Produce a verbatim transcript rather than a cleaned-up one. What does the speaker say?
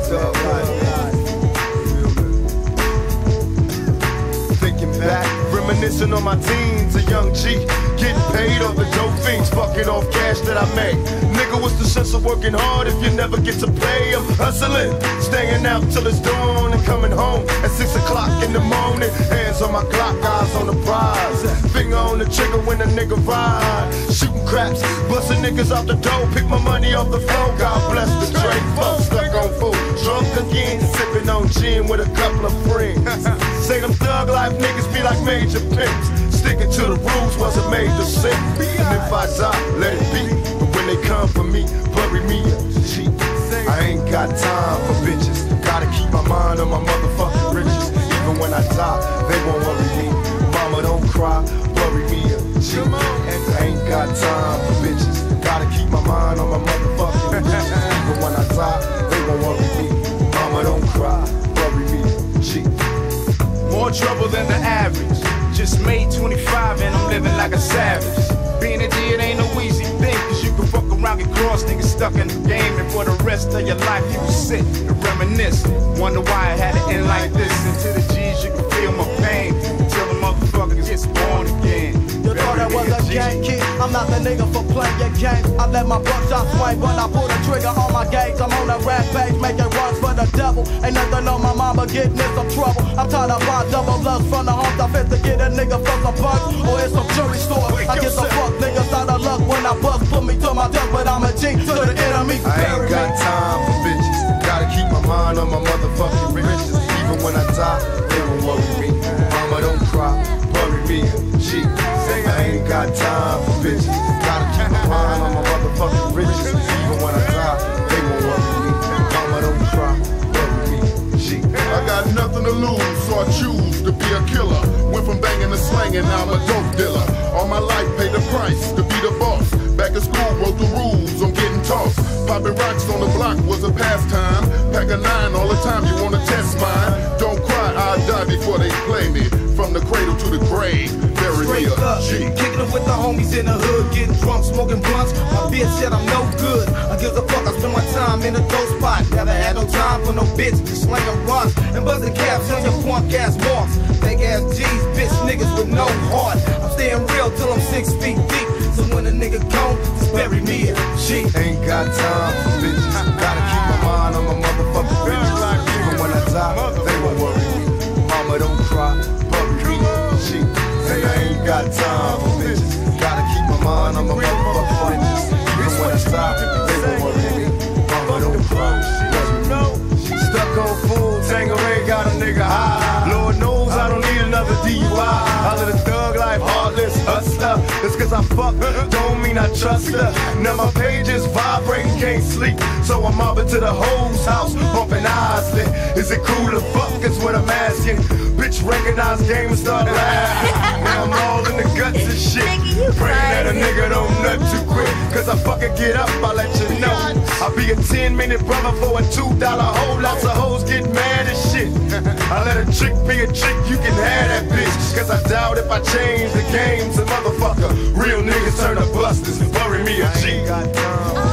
thug life. Thinking back, reminiscing on my teens, a young G, getting paid off the dope fiends, fucking off cash that I made. Nigga, what's the sense of working hard if you never get to play? I'm hustling, staying out till it's dawn and coming home at six o'clock in the morning. Hands on my clock, eyes on the prize, finger on the trigger when a nigga ride. Shooting craps, busting niggas off the door, pick my money off the floor. God bless the Drake folks, stuck on food, drunk again, sipping on gin with a couple of friends. Say them thug life niggas be like major pimps. Sticking to the rules wasn't made to sin. And if I die, let it be. But when they come for me, bury me a G. I ain't got time for bitches. Gotta keep my mind on my motherfucking riches. Even when I die, they won't worry me. Mama, don't cry, bury me a G. I ain't got time for bitches. Gotta keep my mind on my motherfucking riches. Even when I die, they won't worry me. Mama, don't cry, bury me a G. More trouble than the average. Just made twenty-five and I'm living like a savage. Being a G, it ain't no easy thing, cause you can fuck around, get crossed, niggas stuck in the game, and for the rest of your life you will sit and reminisce. Wonder why it had to end like this. And to the G's you can feel my pain until the motherfucker gets born again. You thought that was a game, kid? I'm not the nigga for playing your games. I let my buckshot swing when I pull the trigger on my gauge. I'm on a rampage, making runs for the devil. Ain't nothing on my mama getting in some trouble. I'm tired of buying double lust from the homes I fit to get a nigga for some bucks or in some jewelry store. I get some fuck niggas out of luck when I bust. Put me to my death, but I'm a G to the enemy. I ain't got time for bitches. Gotta keep my mind on my motherfucking riches. Even when I die, they won't worry me. Mama, don't cry, bury me a G. I ain't got time for bitches. Gotta keep my mind on my motherfucking riches. Even when I die, they won't worry me. Mama, don't cry, bury me a G. I got nothing to lose, so I choose to be a killer. Went from banging to slanging, now I'm a dope dealer. All my life paid the price to be the boss. Back in school, wrote the rules, I'm getting tossed. Popping rocks on the block was a pastime. Pack a nine all the time, you wanna test mine? Don't cry, I'll die before they play me. From the cradle to the grave, bury me a G. Kicking it with the homies in the hood, getting drunk, smoking blunts. My bitch said I'm no good. I give a fuck, I spend my time in a dope spot. Never had no time for no bitch, just slinging runs and buzzing caps on your punk ass marks. Fake ass G's, bitch niggas with no heart. I'm staying real till I'm six feet deep. So when a nigga gone, just bury me a G. Ain't got time for bitches. Gotta keep my mind on my motherfucking riches. Even when I die, they won't worry me. Mama, don't cry, bury me a G. And I ain't got time for bitches. Gotta keep my mind on my motherfucking riches. Even when I die, they won't worry me. Mama, don't cry, bury me a G. Stuck on food, Tangeray got a nigga high. Lord knows I don't need another D U I. I live a thug life, heartless hustler. Just cause I fuck, don't mean I trust her. Now my page is vibrating, can't sleep. So I'm mobbing to the hoes house, bumping eyes lit. Is it cool to fuck, is what I'm asking. Bitch recognize game and start laughing. Now I'm all in the guts and shit. Praying that a nigga don't nut too quick. Cause I fucking get up, I let you know. I'll be a ten minute brother for a two dollar hole. Lots of hoes get mad as shit. I let a chick be a chick, you can have that bitch. Cause I doubt if I change the games, a motherfucker. Real niggas turn to busters and bury me a G.